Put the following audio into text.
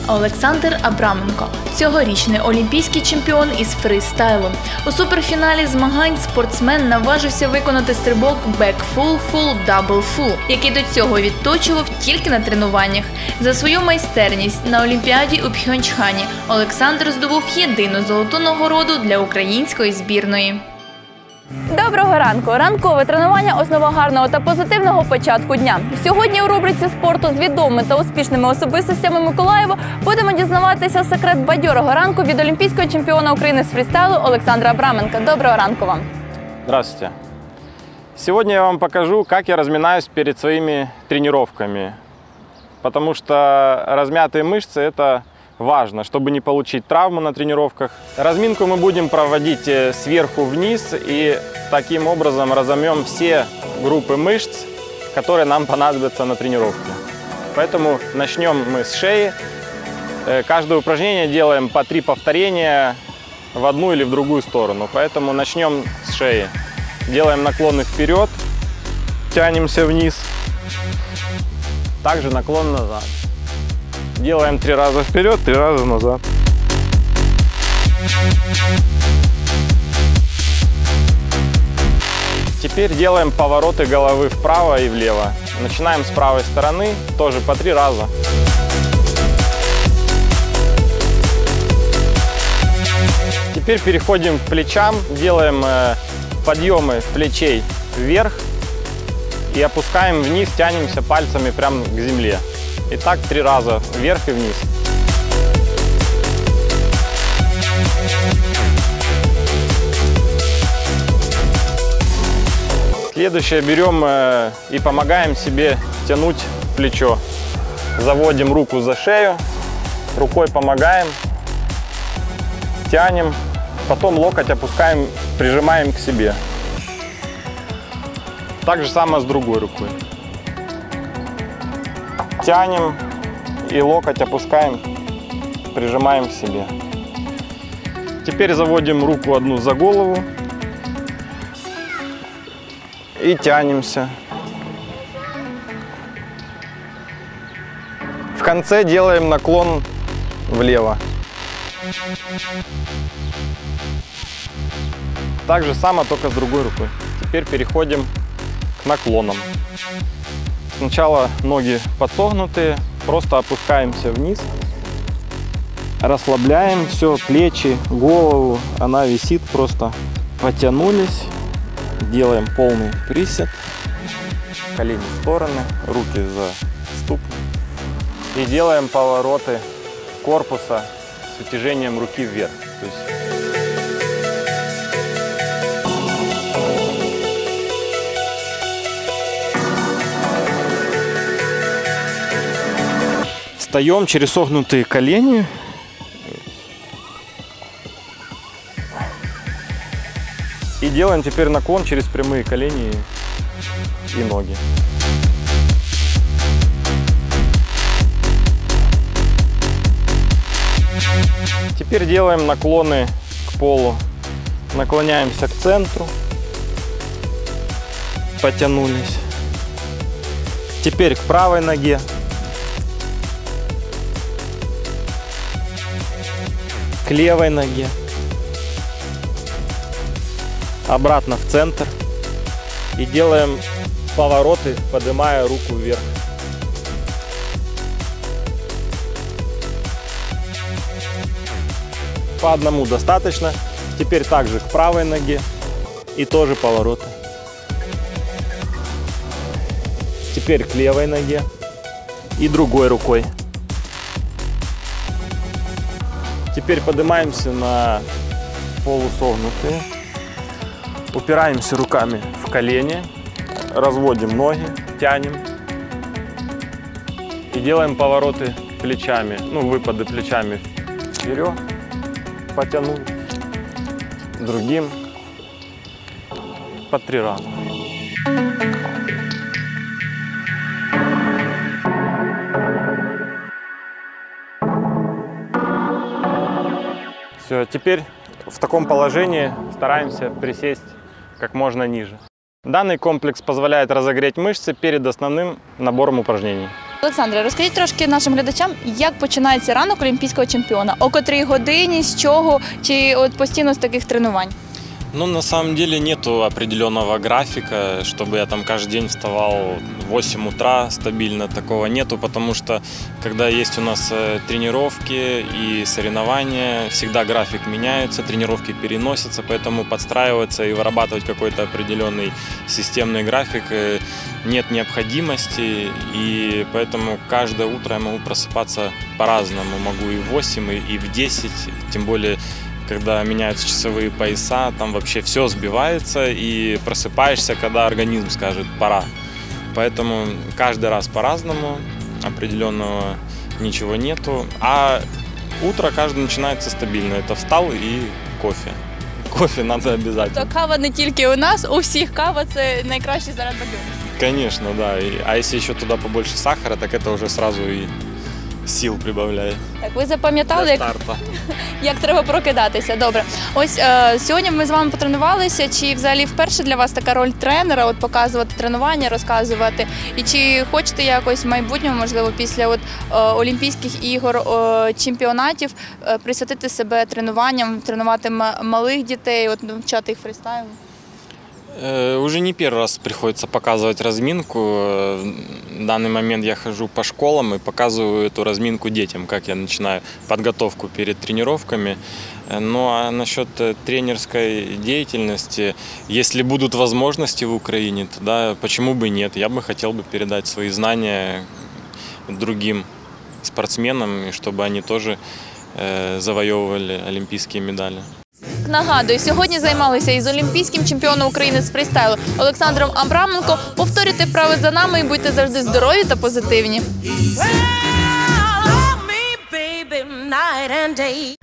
Олександр Абраменко – цьогорічний олімпійський чемпіон із фристайлу. У суперфіналі змагань спортсмен наважився виконати стрибок бек-фул-фул, дабл-фул, який до цього відточував тільки на тренуваннях. За свою майстерність на Олімпіаді у Пхьончхані Олександр здобув єдину золоту нагороду для української збірної. Доброго ранку! Ранкове тренування – основа гарного та позитивного початку дня. Сьогодні у рубриці спорту з відомими та успішними особистостями Миколаєва будемо дізнаватися секрет бадьорого ранку від олімпійського чемпіона України з фристайлу Олександра Абраменка. Доброго ранку вам! Здравствуйте! Сегодня я вам покажу, как я разминаюсь перед своими тренировками. Потому что размятые мышцы – это важно, чтобы не получить травму на тренировках. Разминку мы будем проводить сверху вниз и таким образом разомнем все группы мышц, которые нам понадобятся на тренировке. Поэтому начнем мы с шеи. Каждое упражнение делаем по 3 повторения в одну или в другую сторону. Поэтому начнем с шеи. Делаем наклоны вперед, тянемся вниз. Также наклон назад. Делаем 3 раза вперед, 3 раза назад. Теперь делаем повороты головы вправо и влево. Начинаем с правой стороны, тоже по 3 раза. Теперь переходим к плечам, делаем подъемы плечей вверх и опускаем вниз, тянемся пальцами прямо к земле. И так 3 раза вверх и вниз. Следующее берем и помогаем себе тянуть плечо. Заводим руку за шею, рукой помогаем, тянем, потом локоть опускаем, прижимаем к себе. Так же самое с другой рукой. Тянем и локоть опускаем, прижимаем к себе. Теперь заводим руку одну за голову и тянемся. В конце делаем наклон влево. Так же самое, только с другой рукой. Теперь переходим к наклонам. Сначала ноги подсогнутые, просто опускаемся вниз, расслабляем все, плечи, голову, она висит, просто потянулись, делаем полный присед, колени в стороны, руки за ступни и делаем повороты корпуса с вытяжением руки вверх. То есть встаем через согнутые колени. И делаем теперь наклон через прямые колени и ноги. Теперь делаем наклоны к полу. Наклоняемся к центру. Потянулись. Теперь к правой ноге. К левой ноге, обратно в центр и делаем повороты, поднимая руку вверх. По одному достаточно. Теперь также к правой ноге и тоже повороты. Теперь к левой ноге и другой рукой. Теперь поднимаемся на полусогнутые, упираемся руками в колени, разводим ноги, тянем и делаем повороты плечами, выпады плечами вперед, потянуть, другим по 3 раза. Все, теперь в таком положении стараемся присесть как можно ниже. Данный комплекс позволяет разогреть мышцы перед основным набором упражнений. Олександре, розкажіть трошки нашим глядачам, як починається ранок олімпійського чемпіона? О котрій годині, з чого, чи от постійно з таких тренувань? Ну, на самом деле нету определенного графика, чтобы я там каждый день вставал в 8 утра стабильно, такого нету, потому что когда есть у нас тренировки и соревнования, всегда график меняется, тренировки переносятся, поэтому подстраиваться и вырабатывать какой-то определенный системный график нет необходимости, и поэтому каждое утро я могу просыпаться по-разному, могу и в 8, и в 10, тем более когда меняются часовые пояса, там вообще все сбивается и просыпаешься, когда организм скажет «пора». Поэтому каждый раз по-разному, определенного ничего нету. А утро каждый начинается стабильно. Это встал и кофе. Кофе надо обязательно. То кава не тільки у нас, у всіх кава – це найкращий заряд бадьорості. Конечно, да. А если еще туда побольше сахара, так это уже сразу и сил прибавляет. Так, ви запам'ятали, як треба прокидатися. Добре. Ось сьогодні ми з вами потренувалися. Чи взагалі вперше для вас така роль тренера, от показувати тренування, розказувати? І чи хочете якось в майбутньому, можливо, після Олімпійських ігор, чемпіонатів присвятити себе тренуванням, тренувати малих дітей, от навчати їх фрістайлу? Уже не первый раз приходится показывать разминку. В данный момент я хожу по школам и показываю эту разминку детям, как я начинаю подготовку перед тренировками. Ну а насчет тренерской деятельности, если будут возможности в Украине, тогда почему бы нет? Я бы хотел бы передать свои знания другим спортсменам, и чтобы они тоже завоевывали олимпийские медали. Нагадую, сьогодні займалися із олімпійським чемпіоном України з фрістайлу Олександром Абраменко. Повторюйте вправи за нами і будьте завжди здорові та позитивні.